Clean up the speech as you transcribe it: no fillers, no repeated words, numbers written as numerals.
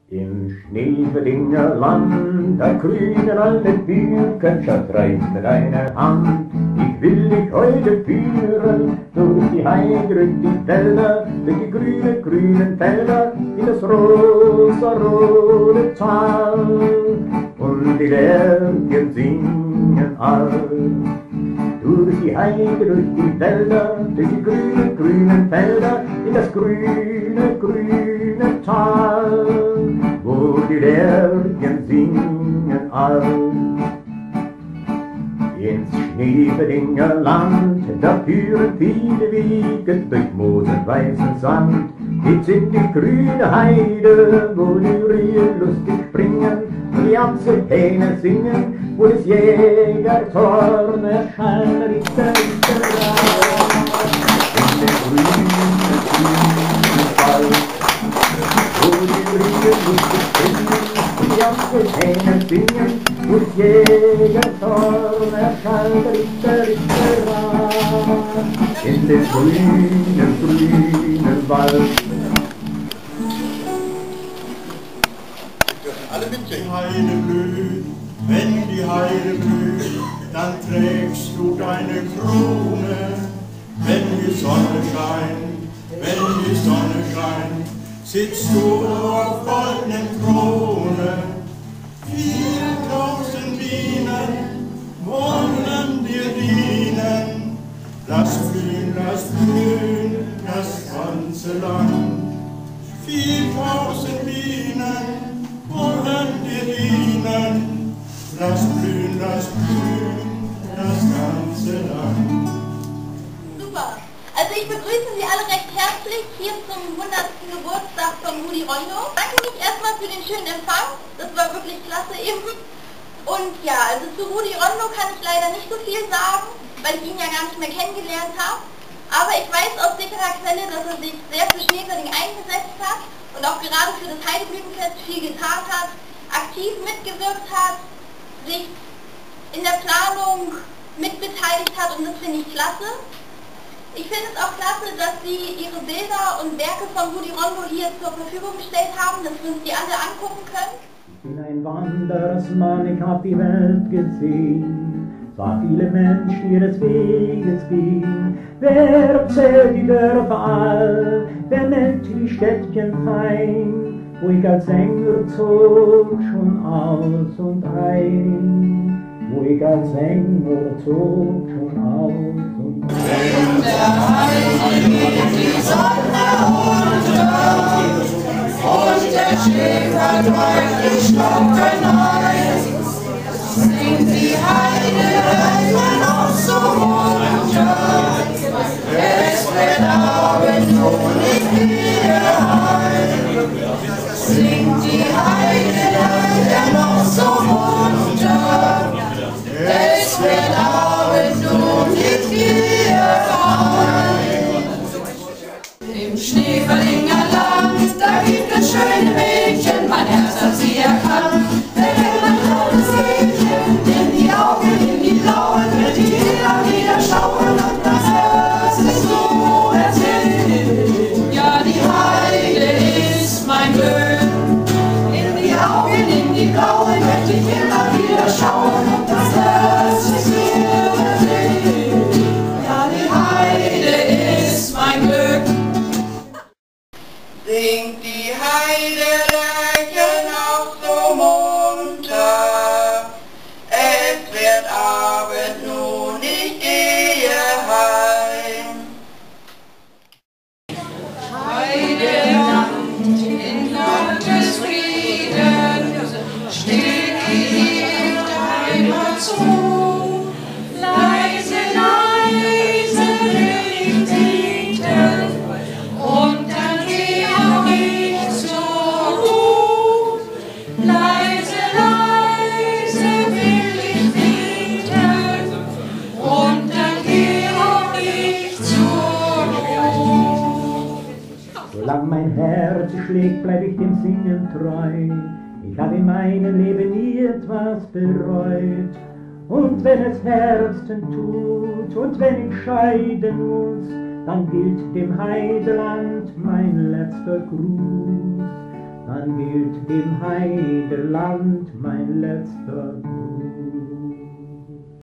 Im Schneebedingten Land, da grünen alte Birken, treibt mit einer Hand. Ich will dich heute führen, durch die Heide, durch die Felder, durch die grünen Felder, in das rosa-rote Tal. Und die Lerchen singen all. Durch die Heide, durch die Wälder, durch die grünen Felder, in das grüne Tal, wo die Lerchen singen all. Ins Schneebedingter Land, da führen viele Wege durch Moos und weißen Sand. Geht's in die grüne Heide, wo die Rühe lustig springen, wo die Apfelhähne singen, wo das Jägertorn erscheint, in den grünen Wald, wo die Rühe lustig springen, wo die Apfelhähne singen, wo das Jägertorn erscheint, in den grünen Wald. Alle mitsingen. Die Heide blüht, wenn die Heide blüht, dann trägst du deine Krone. Wenn die Sonne scheint, sitzt du auf goldenen Throne. 4000 Bienen wollen dir dienen, lass blühen, das ganze Land. 4000 Bienen wollen dir dienen, lass blühen, das ganze Land. Super. Also ich begrüße Sie alle recht herzlich hier zum 100. Geburtstag von Rudi Rondo. Danke mich erstmal für den schönen Empfang, das war wirklich klasse eben. Und ja, also zu Rudi Rondo kann ich leider nicht so viel sagen, weil ich ihn ja gar nicht mehr kennengelernt habe. Aber ich weiß aus sicherer Quelle, dass er sich sehr für Schneeferling eingesetzt hat und auch gerade für das Heideblütenfest viel getan hat, aktiv mitgewirkt hat, sich in der Planung mitbeteiligt hat und das finde ich klasse. Ich finde es auch klasse, dass Sie Ihre Bilder und Werke von Rudi Rondo hier zur Verfügung gestellt haben, dass wir uns die alle angucken können. Ich bin ein Wandersmann, ich hab die Welt gesehen, sah viele Menschen ihres Weges gehen. Wer erzählt die Dörfer all, wer nennt die Städtchen fein, wo ich als Sänger zog schon aus und ein, wo ich als Sänger zog schon aus und ein. Wenn der Heilige die Sonne untergeht und der Schäfer träumt die Stocken ein, singt die Heide noch so munter. Es wird Abend und ich gehe heim. Singt die Heide noch so munter. Es wird Abend und ich gehe heim. Im Schneeferlinger Land, da gibt es schöne Mädchen, mein Herz hat sie erkannt. Wer kennt ein kleines Mädchen, in die Augen, in die blauen, wird jeder wieder schauen und das Herz ist so erzählt. Ja, die Heide ist mein Glück. In die Augen, in die blauen, wird ich immer wieder schauen und das Herz ist so erzählt. Ja, die Heide ist mein Glück. Singt die Heidelerche noch so munter, es wird Abend nun, ich gehe heim. Heideland in Gottes Frieden, steht die Heimat zu. Leise, leise will ich beten, und dann geh auch ich zur Ruhe. Leise, leise will ich beten, und dann geh auch ich zur Ruhe. Solang mein Herz schlägt, bleib ich dem Singen treu. Ich habe in meinem Leben nie etwas bereut. Und wenn es Herzen tut und wenn ich scheiden muss, dann gilt dem Heideland mein letzter Gruß. anhielt im Heideland mein letzter Gruß.